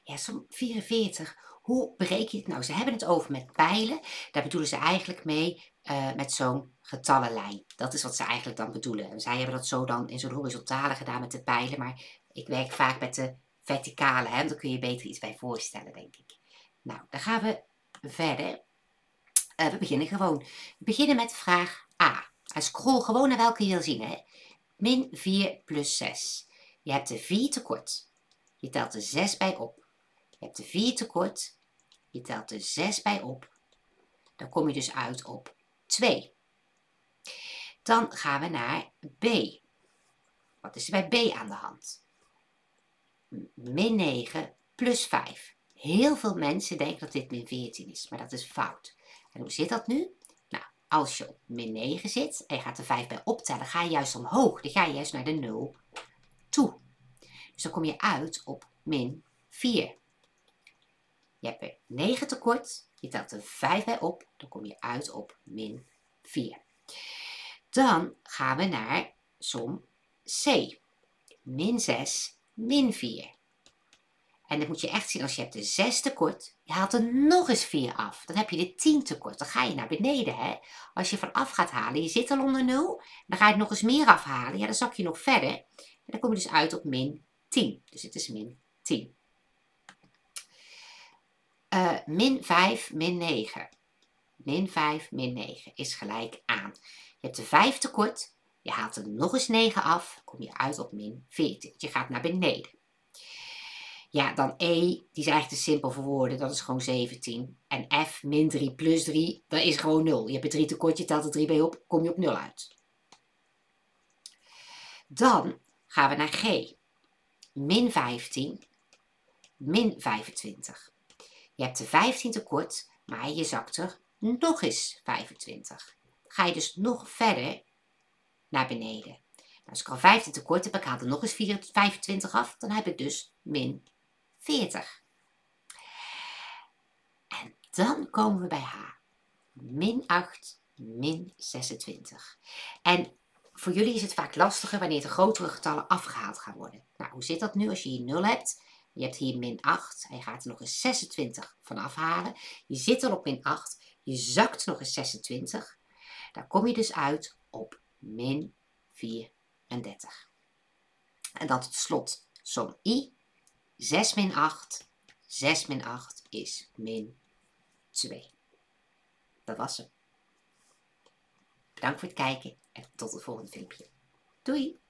Ja, som 44. Hoe bereken je het nou? Ze hebben het over met pijlen. Daar bedoelen ze eigenlijk mee met zo'n getallenlijn. Dat is wat ze eigenlijk dan bedoelen. En zij hebben dat zo dan in zo'n horizontale gedaan met de pijlen. Maar ik werk vaak met de verticale. Hè? Daar kun je beter iets bij voorstellen, denk ik. Nou, dan gaan we verder. We beginnen gewoon. We beginnen met vraag A. En scroll gewoon naar welke je wil zien. Hè? Min 4 plus 6. Je hebt de 4 tekort. Je telt er 6 bij op. Je hebt de 4 tekort. Je telt er 6 bij op. Dan kom je dus uit op 2. Dan gaan we naar B. Wat is er bij B aan de hand? Min 9 plus 5. Heel veel mensen denken dat dit min 14 is, maar dat is fout. En hoe zit dat nu? Nou, als je op min 9 zit en je gaat er 5 bij optellen, ga je juist omhoog. Dan ga je juist naar de 0 toe. Dus dan kom je uit op min 4. Je hebt er 9 tekort, je telt er 5 bij op, dan kom je uit op min 4. Dan gaan we naar som C. Min 6, min 4. En dat moet je echt zien als je hebt de 6 tekort, je haalt er nog eens 4 af. Dan heb je de 10 tekort, dan ga je naar beneden. Hè? Als je vanaf gaat halen, je zit al onder 0, dan ga je het nog eens meer afhalen. Ja, dan zak je nog verder. En dan kom je dus uit op min 10. Dus het is min 10. Min 5, min 9. Min 5, min 9 is gelijk aan. Je hebt de 5 tekort. Je haalt er nog eens 9 af. Kom je uit op min 14. Je gaat naar beneden. Ja, dan E, die is eigenlijk te simpel voor woorden. Dat is gewoon 17. En F, min 3 plus 3, dat is gewoon 0. Je hebt er 3 tekort, je telt er 3 bij op. Kom je op 0 uit. Dan gaan we naar G. Min 15, min 25. Je hebt de 15 tekort, maar je zakt er nog eens 25. Ga je dus nog verder naar beneden. Nou, als ik al 15 tekort heb, ik haal er nog eens 25 af, dan heb ik dus min 40. En dan komen we bij H. Min 8, min 26. En voor jullie is het vaak lastiger wanneer de grotere getallen afgehaald gaan worden. Nou, hoe zit dat nu als je hier 0 hebt? Je hebt hier min 8 en je gaat er nog eens 26 van afhalen. Je zit al op min 8, je zakt nog eens 26. Daar kom je dus uit op min 34. En dan tot slot som I. 6 min 8. 6 min 8 is min 2. Dat was hem. Bedankt voor het kijken en tot het volgende filmpje. Doei!